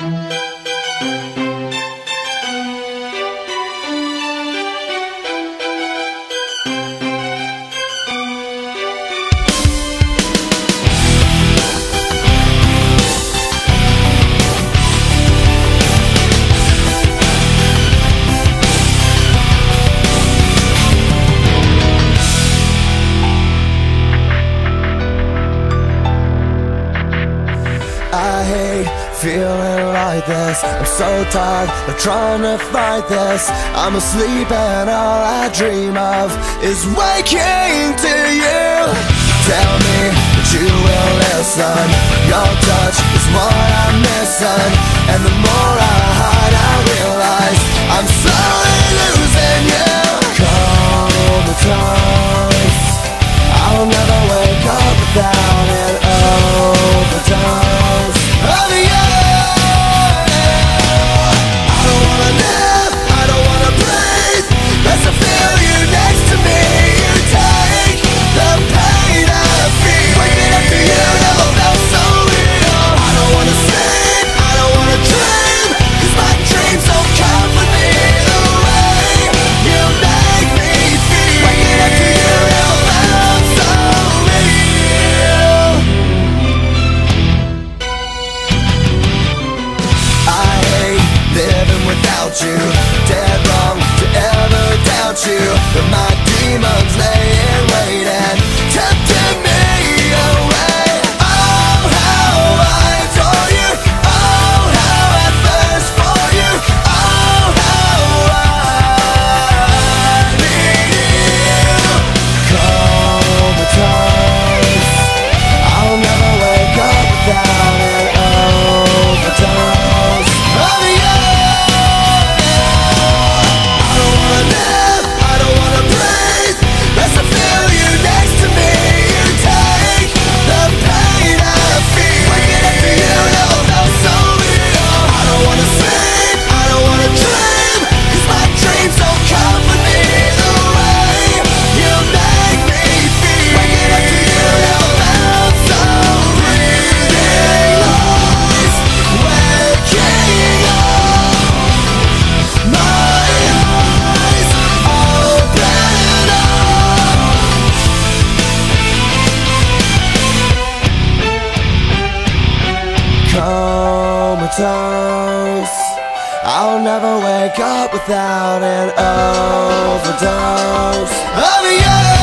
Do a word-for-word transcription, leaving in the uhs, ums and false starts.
I hate feeling like this. I'm so tired of trying to fight this. I'm asleep and all I dream of is waking to you. Tell me that you will listen. Your touch is what I'm missing. And the more I hide, I realize I'm slowly losing you. Comatose, I'll never wake up without an overdose of you. I don't wanna live, I don't wanna breathe, unless I feel you next to me. You take the pain I feel. Waking up to you never felt so real. I don't wanna sleep, I don't wanna dream, 'cause my dreams don't comfort me the way you make me feel. Waking up to you never felt so real. I hate living without you. Dead wrong to ever doubt you. But my demons lay in wait and tempting me away. Oh, how I adore you. Oh, how I thirst for you. Oh, how I need you. Comatose, I'll never wake up without an overdose of you. I don't wanna live, I don't wanna breathe, unless I feel you next to me. You take the pain I feel. Waking up to you never felt so real. I don't wanna sleep, I don't wanna dream, 'cause my dreams don't comfort me the way you make me feel. Waking up to you never felt so breathing lost. Waking up, my eyes open up. Comatose, I'll never wake up without an overdose of you.